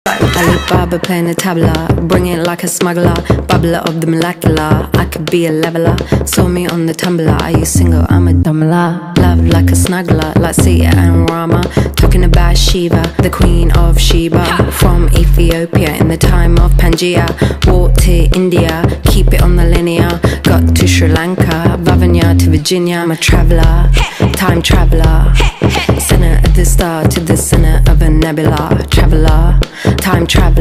Alibaba playing the tabla, bring it like a smuggler, bubbler of the molecular. I could be a leveler, saw me on the tumbler. Are you single? I'm a dumbler. Love like a snuggler, like Sita and Rama. Talking about Shiva, the queen of Sheba. From Ethiopia in the time of Pangaea. Walked to India, keep it on the linear. Got to Sri Lanka, Vavanya to Virginia. I'm a traveller, time traveller. Center of the star to the center of a nebula. Traveller, time traveller.